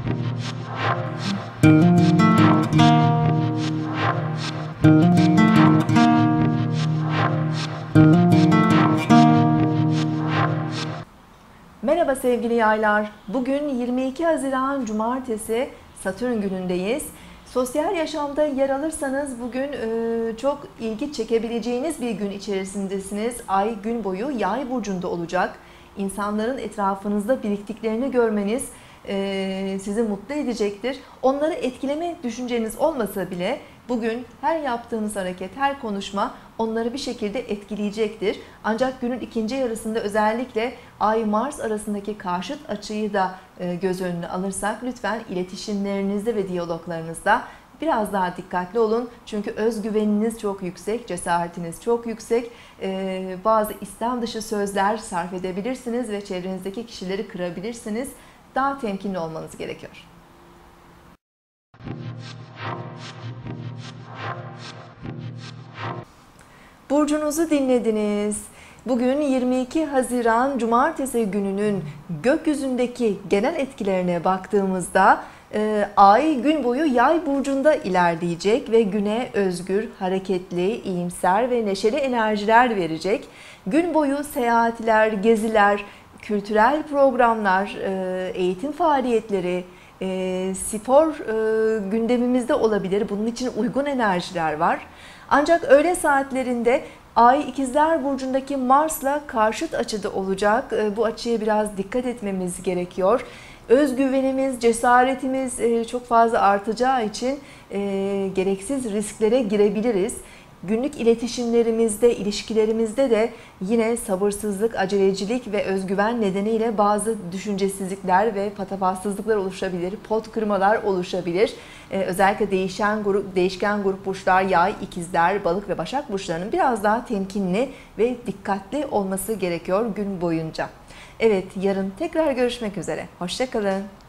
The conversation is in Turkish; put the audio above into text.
Merhaba sevgili yaylar. Bugün 22 Haziran Cumartesi, Satürn günündeyiz. Sosyal yaşamda yer alırsanız bugün çok ilgi çekebileceğiniz bir gün içerisindesiniz. Ay gün boyu Yay burcunda olacak. İnsanların etrafınızda biriktiklerini görmeniz sizi mutlu edecektir. Onları etkileme düşünceniz olmasa bile bugün her yaptığınız hareket, her konuşma onları bir şekilde etkileyecektir. Ancak günün ikinci yarısında özellikle Ay-Mars arasındaki karşıt açıyı da göz önüne alırsak lütfen iletişimlerinizde ve diyaloglarınızda biraz daha dikkatli olun. Çünkü özgüveniniz çok yüksek, cesaretiniz çok yüksek. Bazı istem dışı sözler sarf edebilirsiniz ve çevrenizdeki kişileri kırabilirsiniz. Daha temkinli olmanız gerekiyor. Burcunuzu dinlediniz. Bugün 22 Haziran Cumartesi gününün gökyüzündeki genel etkilerine baktığımızda Ay gün boyu Yay burcunda ilerleyecek ve güne özgür, hareketli, iyimser ve neşeli enerjiler verecek. Gün boyu seyahatler, geziler, kültürel programlar, eğitim faaliyetleri, spor gündemimizde olabilir. Bunun için uygun enerjiler var. Ancak öğle saatlerinde Ay İkizler Burcu'ndaki Mars'la karşıt açıda olacak. Bu açıya biraz dikkat etmemiz gerekiyor. Özgüvenimiz, cesaretimiz çok fazla artacağı için gereksiz risklere girebiliriz. Günlük iletişimlerimizde, ilişkilerimizde de yine sabırsızlık, acelecilik ve özgüven nedeniyle bazı düşüncesizlikler ve patavatsızlıklar oluşabilir, pot kırmalar oluşabilir. Özellikle değişken grup burçlar, Yay, İkizler, Balık ve Başak burçlarının biraz daha temkinli ve dikkatli olması gerekiyor gün boyunca. Evet, yarın tekrar görüşmek üzere. Hoşça kalın.